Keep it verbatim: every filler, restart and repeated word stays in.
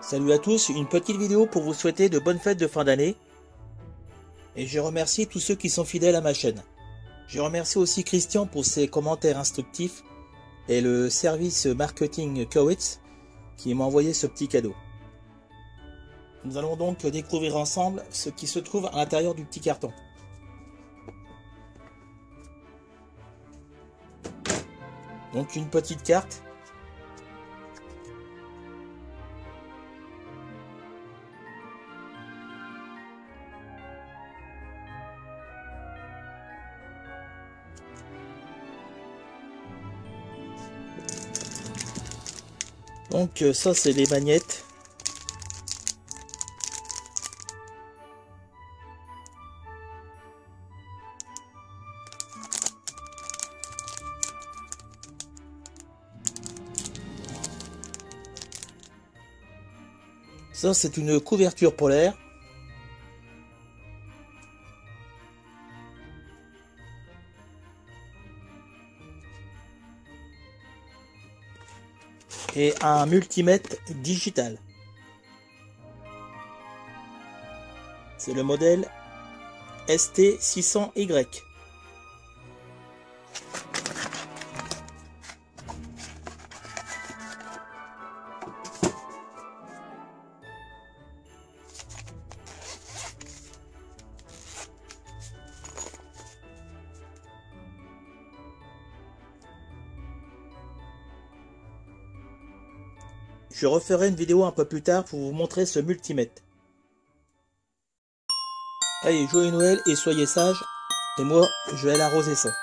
Salut à tous, une petite vidéo pour vous souhaiter de bonnes fêtes de fin d'année. Et je remercie tous ceux qui sont fidèles à ma chaîne. Je remercie aussi Christian pour ses commentaires instructifs et le service marketing Kowitz qui m'a envoyé ce petit cadeau. Nous allons donc découvrir ensemble ce qui se trouve à l'intérieur du petit carton. Donc une petite carte. Donc ça c'est les magnettes. Ça c'est une couverture polaire. Et un multimètre digital. C'est le modèle S T six cents Y. Je referai une vidéo un peu plus tard pour vous montrer ce multimètre. Allez, joyeux Noël et soyez sages. Et moi, je vais aller arroser ça.